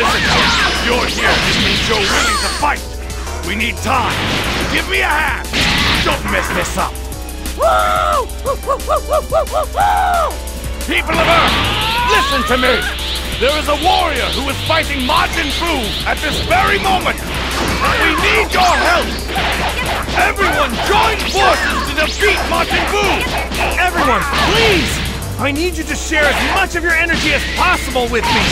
Listen, you're here. This means you're willing to fight. We need time. Give me a hand. Don't mess this up. People of Earth, listen to me. There is a warrior who is fighting Majin Buu at this very moment. We need your help. Everyone, join forces to defeat Majin Buu. Everyone, please! I need you to share as much of your energy as possible with me.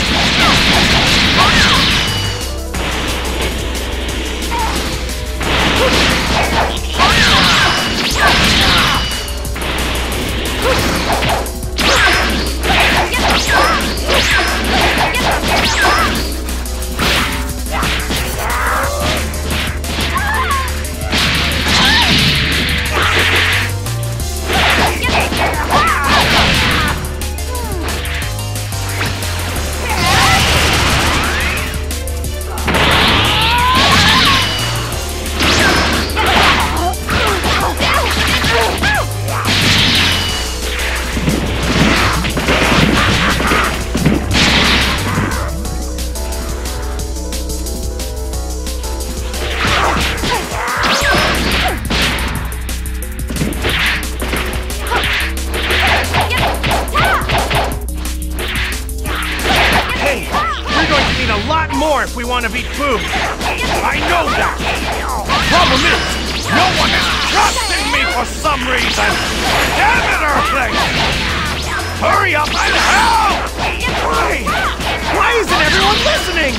If we want to beat Buu. I know that. The problem is, no one is trusting me for some reason. Damn it, Earthling! Hurry up and help! Why isn't everyone listening?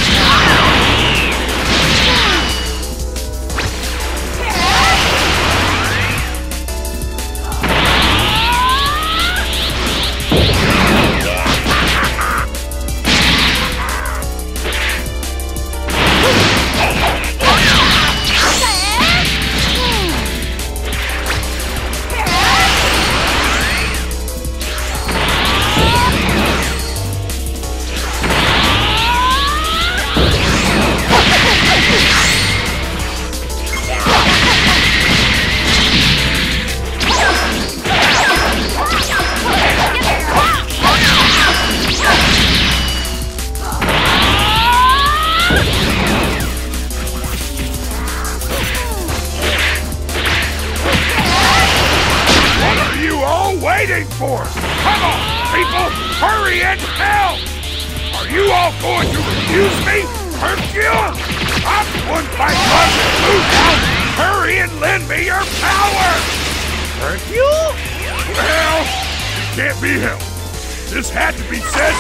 For? Come on, people! Hurry and help! Are you all going to refuse me? Hercule? I'm one by one! Move out! Hurry and lend me your power! Hercule? Well, it can't be helped. This had to be said.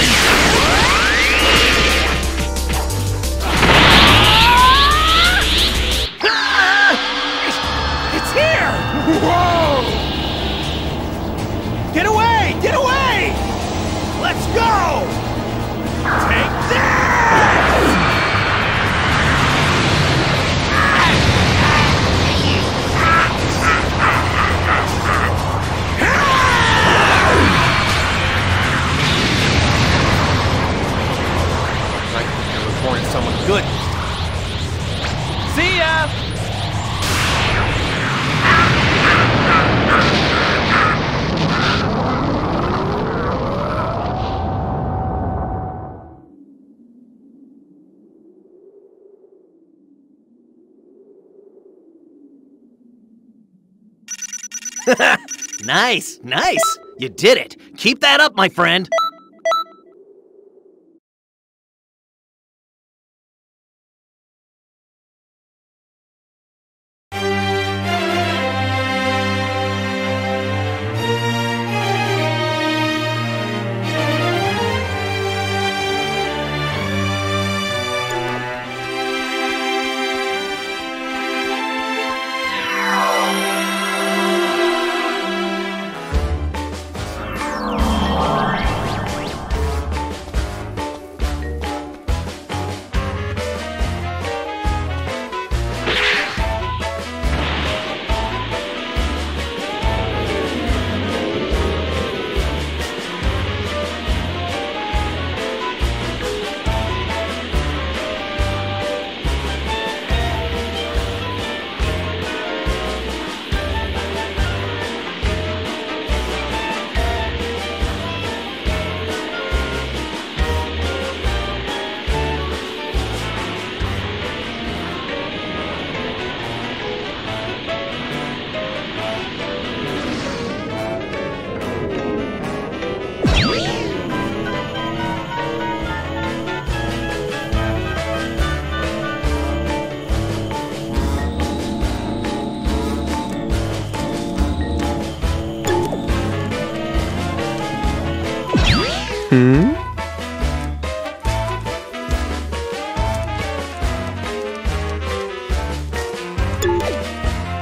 It's here! Whoa! Get away! Get away! Let's go! Take this! Like I was born someone good. See ya! Nice, nice! You did it! Keep that up, my friend!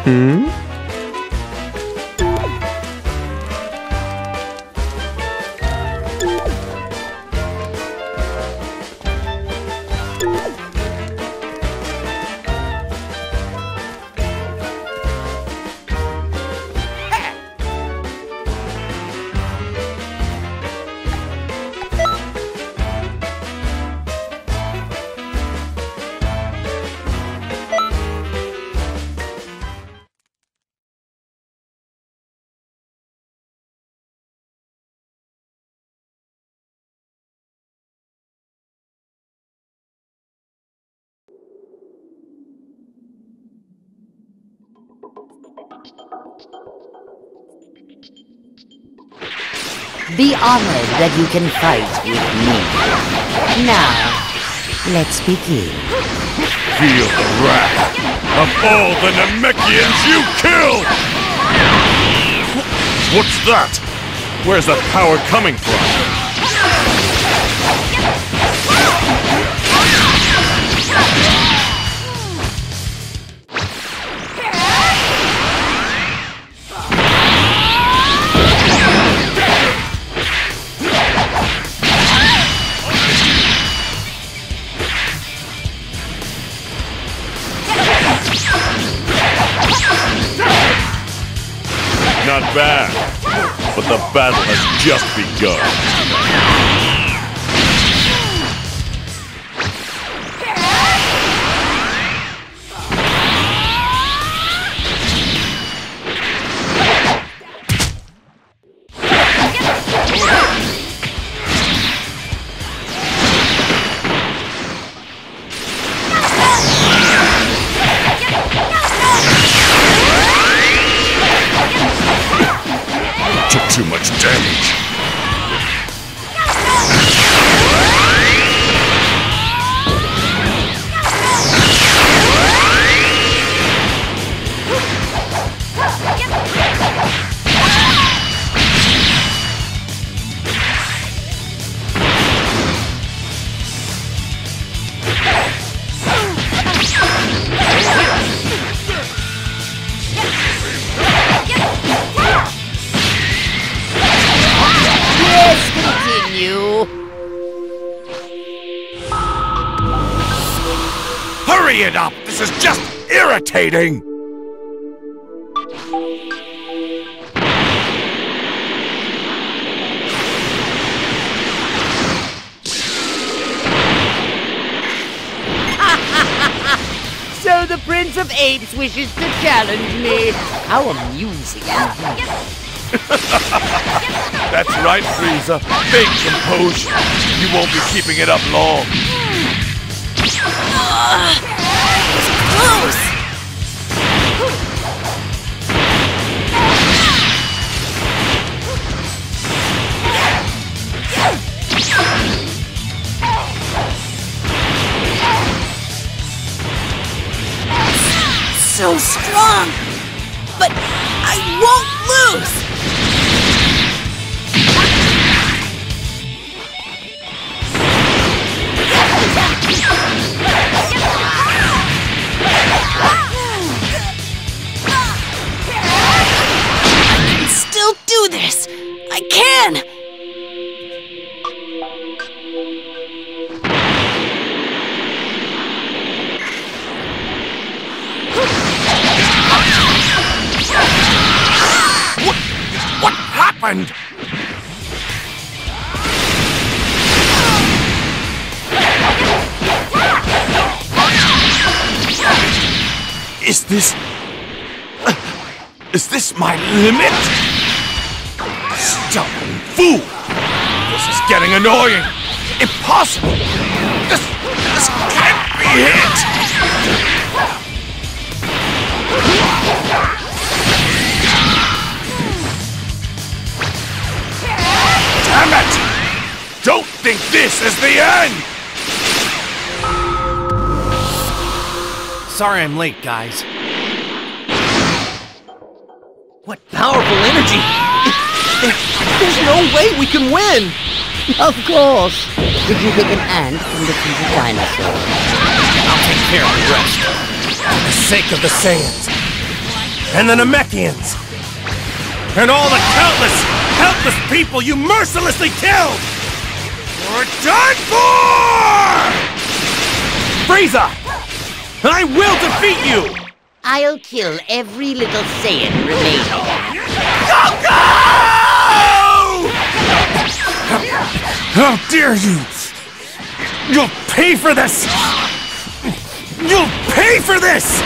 Be honored that you can fight with me. Now, let's begin. Feel the wrath of all the Namekians you killed! What's that? Where's the power coming from? Not bad, but the battle has just begun. Took too much damage. Hurry it up! This is just irritating! So the Prince of Apes wishes to challenge me. How amusing. That's right, Frieza. Big composure. You won't be keeping it up long. Close! So strong! But I won't lose! Do this! I can! What happened? Is this my limit? Stubborn fool! This is getting annoying! Impossible! This can't be it! Damn it! Don't think this is the end! Sorry I'm late, guys. What powerful energy! There's no way we can win! Of course. Did you pick an ant from the future dinosaur? I'll take care of the rest. For the sake of the Saiyans. and the Namekians, and all the countless, helpless people you mercilessly killed! We're done for! Frieza! I will defeat you! I'll kill every little Saiyan remaining. Goku! How dare you! You'll pay for this! You'll pay for this!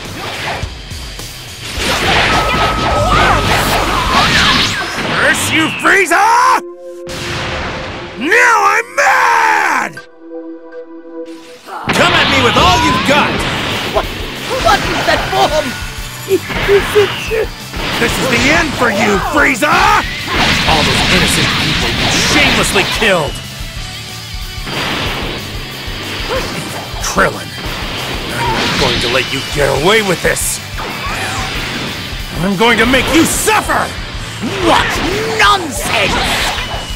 Curse you, Frieza! Now I'm mad! Come at me with all you've got! What is that bomb? This is the end for you, Frieza! All those innocent people you shamelessly killed! Krillin, I'm not going to let you get away with this! I'm going to make you suffer! What nonsense!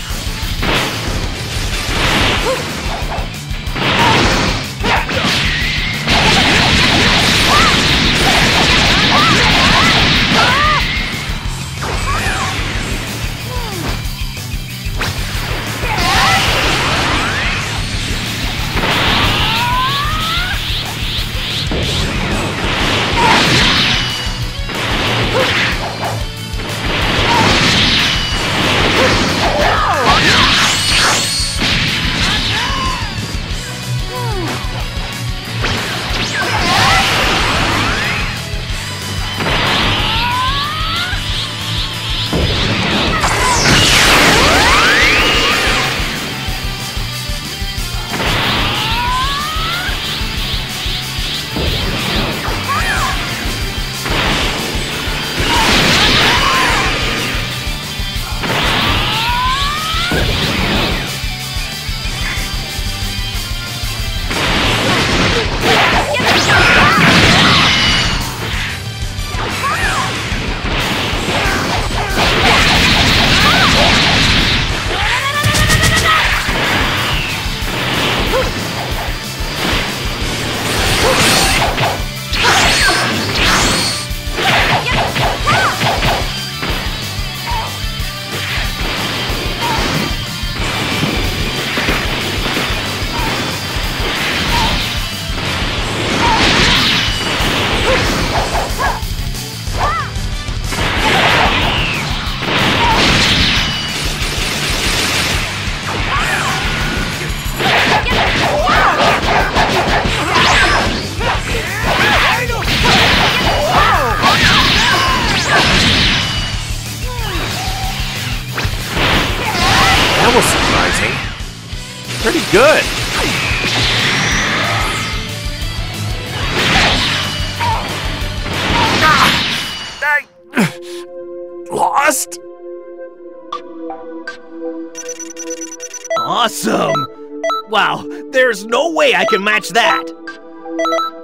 That was surprising. Pretty good. Lost? Awesome! Wow, there's no way I can match that!